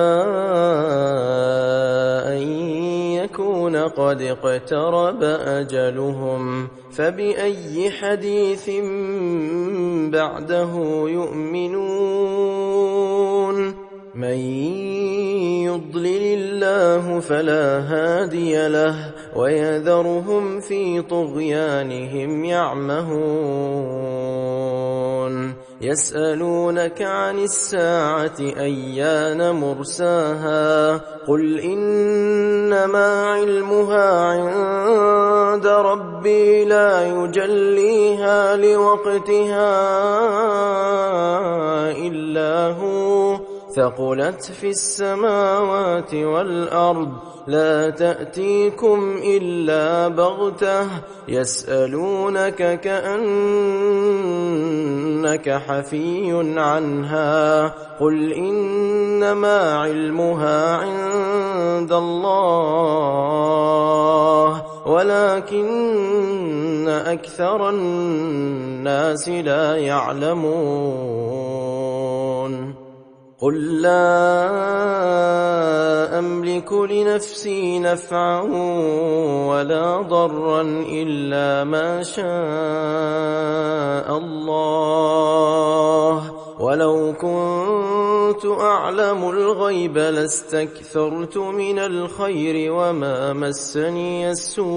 أن يكون قد اقترب أجلهم فبأي حديث بعده يؤمنون من يضلل الله فلا هادي له ويذرهم في طغيانهم يعمهون يسألونك عن الساعة أيان مرساها قل إنما علمها عند ربي لا يجليها لوقتها إلا هو ثقلت في السماوات والأرض لا تأتيكم إلا بغتة يسألونك كأنك حفي عنها قل إنما علمها عند عند الله ولكن أكثر الناس لا يعلمون قل لا أملك لنفسي نفعا ولا ضرا إلا ما شاء الله ولو كنت أعلم الغيب لاستكثرت من الخير وما مسني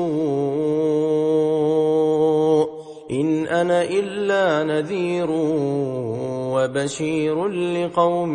السوء إن أنا إلا نذير وبشير لقوم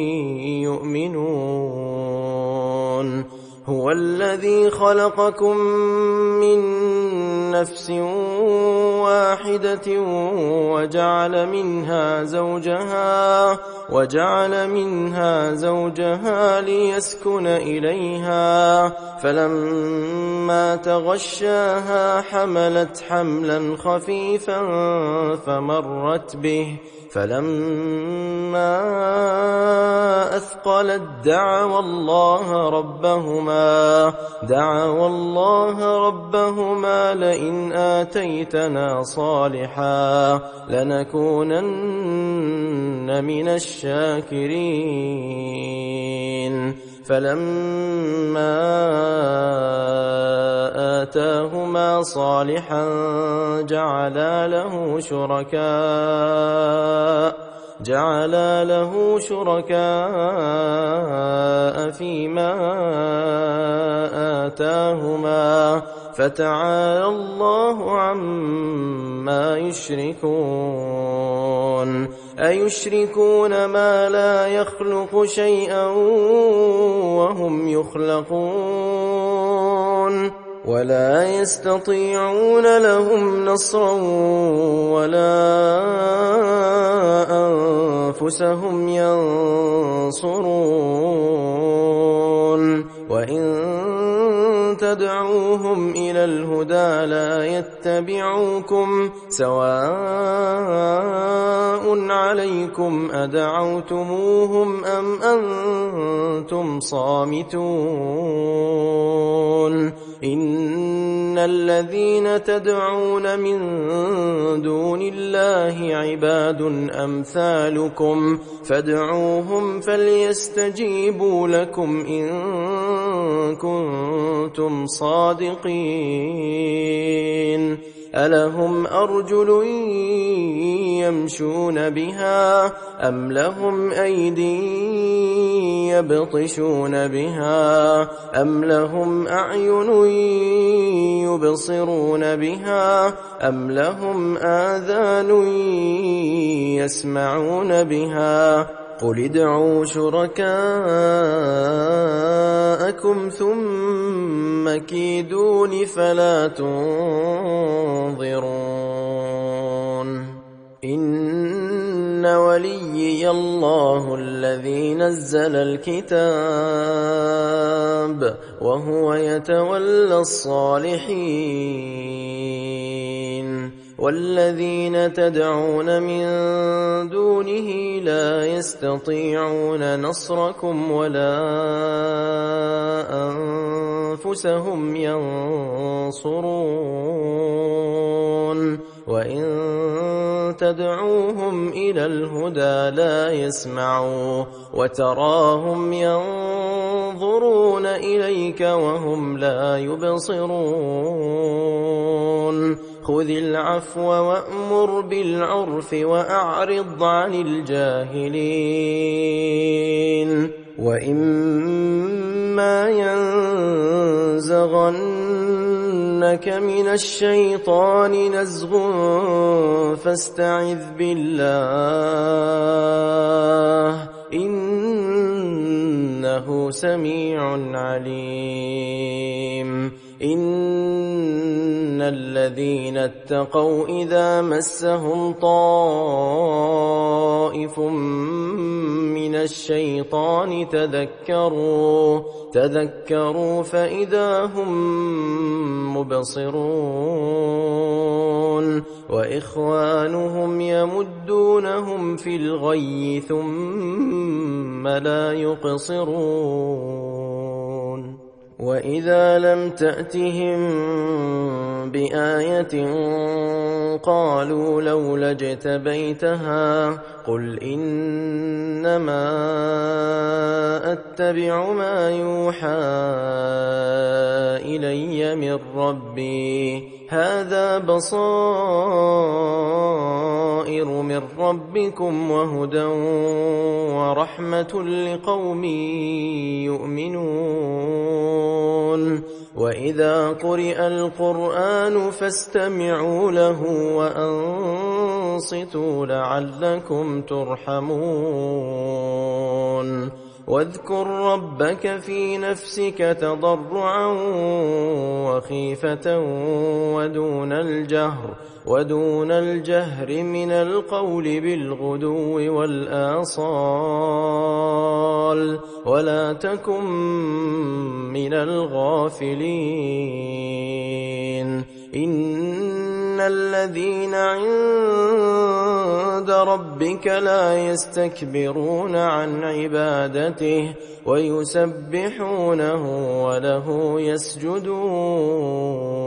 يؤمنون هو الذي خلقكم من نفس واحدة وجعل منها زوجها وجعل منها زوجها ليسكن إليها فلما تغشاها حملت حملا خفيفا فمرت به فلما أثقلت دعوا الله ربهما دعوا الله ربهما لئن آتيتنا صالحا لنكونن من الشاكرين فلما آتاهما صالحا جعلا له شركاء جعلا له شركاء فيما آتاهما فتعالى الله عما يشركون أيشركون ما لا يخلق شيئا وهم يخلقون ولا يستطيعون لهم نصرا ولا أنفسهم ينصرون وإن تدعوهم إلى الهدى لا يتبعوكم سواء عليكم أدعوتموهم أم أنتم صامتون إن الذين تدعون من دون الله عباد أمثالكم فادعوهم فليستجيبوا لكم إن كنتم صادقين ألهم أرجل يمشون بها أم لهم أيدي يبطشون بها أم لهم أعين يبصرون بها أم لهم آذان يسمعون بها قل ادعوا شركاءكم ثم كيدون فلا تنظرون إن وليي الله الذي نزل الكتاب وهو يتولى الصالحين والذين تدعون من دونه لا يستطيعون نصركم ولا أنفسهم ينصرون وإن تدعوهم إلى الهدى لا يسمعوا وتراهم ينظرون إليك وهم لا يبصرون خذ العفو وأمر بالعرف وأعرض عن الجاهلين وإما ينزغنك من الشيطان نزغ فاستعذ بالله إنه سميع عليم إن الذين اتقوا إذا مسهم طائف من الشيطان تذكروا تذكروا فإذا هم مبصرون وإخوانهم يمدونهم في الغي ثم لا يقصرون وإذا لم تأتهم بآية قالوا لولا اجتبيتها قل إنما أتبع ما يوحى إلي من ربي هذا بصائر من ربكم وهدى ورحمة لقوم يؤمنون وإذا قرئ القرآن فاستمعوا له وأنصتوا لعلكم ترحمون واذكر ربك في نفسك تضرعا وخيفة ودون الجهر ودون الجهر من القول بالغدو والآصال ولا تكن من الغافلين إن الذين عند ربك لا يستكبرون عن عبادته ويسبحونه وله يسجدون